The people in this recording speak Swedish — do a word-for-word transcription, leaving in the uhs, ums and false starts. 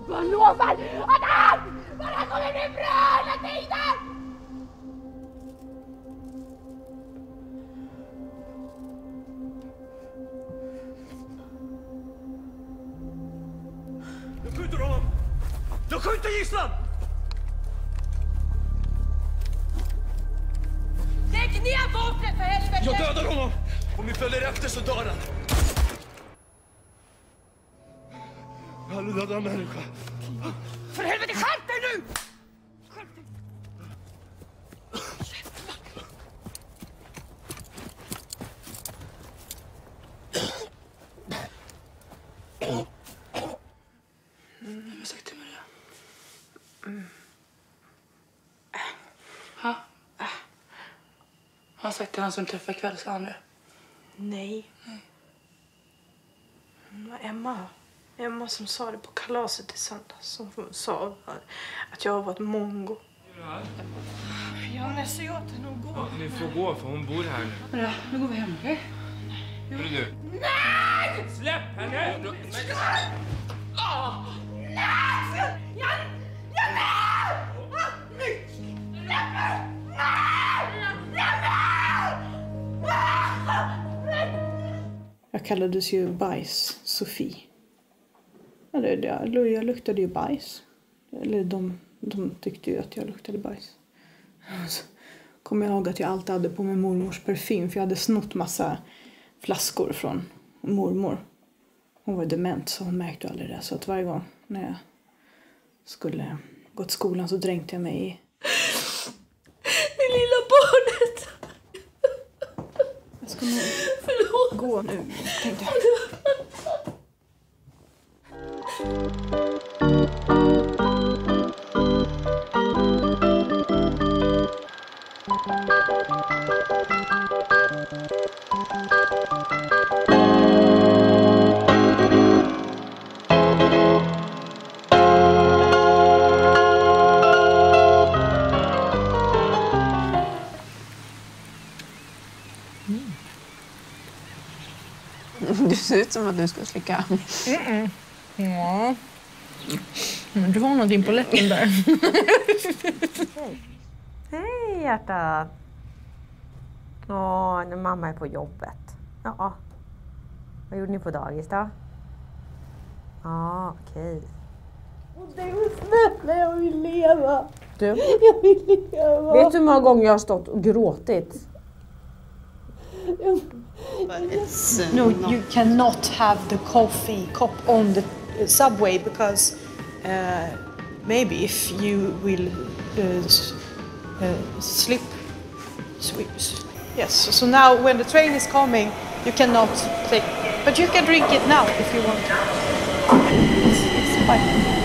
Jag lovar att allt bara kommer bli bra hela tiden! Jag skjuter honom! Jag skjuter gisslan! Lägg ner vapnet för helvete! Jag dödar honom! Om vi följer efter så dör han! Jag har aldrig dödat en människa. För helvete, skärp dig nu! Skärp dig! Mm, vad sagt till mig det? Mm. Ha? Äh. Har han sagt till han som träffar ikväll, sa han det? Nej. Nej. Det var Emma. Emma som sa det på kalaset i söndags. Som sa att jag var ett mongo. Ja, säg åt henne att gå. Ja, ni får gå för hon bor här nu. Bra, nu går vi hem, okej? Hörru du. Nej! Släpp henne! Nej! Jag... Jag... Nej! Nej! Släpp mig! Nej! Släpp mig! Jag kallades ju bajs Sofie. Eller jag, jag luktade ju bajs. Eller de, de tyckte ju att jag luktade bajs. Så kommer jag ihåg att jag alltid hade på mig mormors parfym. För jag hade snott massa flaskor från mormor. Hon var dement så hon märkte aldrig det. Så att varje gång när jag skulle gå till skolan så dränkte jag mig i... Det lilla barnet! Jag ska nog Förlåt. gå nu, tänkte jag. Du ser ut som att du ska slicka. Mm-mm. Ja. Men du har någonting på läppen där. Hej hjärtat. Åh, nu mamma är på jobbet. Ja. Vad gjorde ni på dagis då? Ja, okej. Det var snälla, jag vill leva. Du? Jag vill leva. Vet du hur många gånger jag har stått och gråtit? No, you cannot have the coffee cup on the uh, subway because uh, maybe if you will uh, s- uh, slip. Sweeps. Yes, so, so now when the train is coming, you cannot take. But you can drink it now if you want. It's, it's fine.